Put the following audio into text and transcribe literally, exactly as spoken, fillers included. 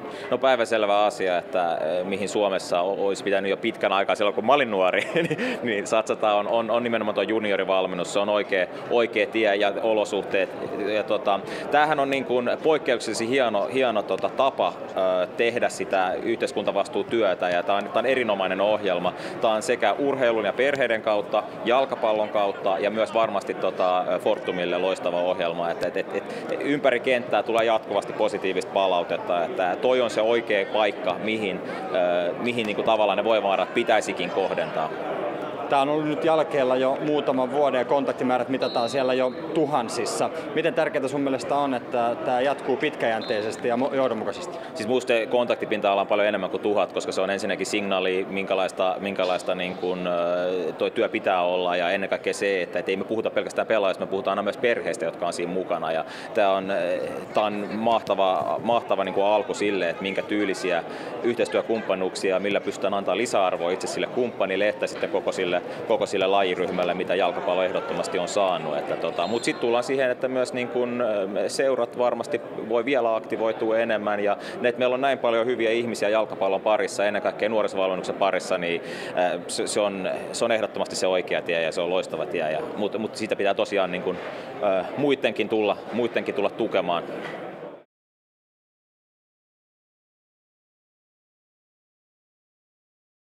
No päivänselvä asia, että mihin Suomessa olisi pitänyt jo pitkän aikaa silloin, kun mä olin nuori, niin satsataan on, on, on nimenomaan tuo juniorivalmennus, se on oikea, oikea tie ja olosuhteet. Ja tota, tämähän on niin kuin poikkeuksellisesti hieno, hieno tota, tapa ö, tehdä sitä yhteiskuntavastuutyötä ja tämä on, tämä on erinomainen ohjelma. Tämä on sekä urheilun ja perheiden kautta, jalkapallon kautta ja myös varmasti tota, Fortumille loistava ohjelma. Et, et, et, et, ympäri kenttää tulee jatkuvasti positiivista palautetta, että toi on se oikea paikka, mihin, äh, mihin niin kuin tavallaan ne voimavarat pitäisikin kohdentaa. Tämä on ollut nyt jälkeellä jo muutaman vuoden ja kontaktimäärät mitataan siellä jo tuhansissa. Miten tärkeää sun mielestä on, että tämä jatkuu pitkäjänteisesti ja johdonmukaisesti? Siis minusta kontaktipinta-ala on paljon enemmän kuin tuhat, koska se on ensinnäkin signaali, minkälaista, minkälaista niin kuin, toi työ pitää olla ja ennen kaikkea se, että et ei me puhuta pelkästään pelaajista, me puhutaan aina myös perheistä, jotka on siinä mukana. Ja tämä on, tämä on mahtava, mahtava niin kuin alku sille, että minkä tyylisiä yhteistyökumppanuuksia, millä pystytään antaa lisäarvoa itse sille kumppanille, että sitten koko sille koko sille lajiryhmälle, mitä jalkapallo ehdottomasti on saanut. Tota, mutta sitten tullaan siihen, että myös niin kun seurat varmasti voi vielä aktivoitua enemmän ja ne, että meillä on näin paljon hyviä ihmisiä jalkapallon parissa, ennen kaikkea nuorisovalmennuksen parissa, niin se, se, on, se on ehdottomasti se oikea tie ja se on loistava tie. Ja, mutta, mutta siitä pitää tosiaan niin kun, muidenkin tulla, muidenkin tulla tukemaan.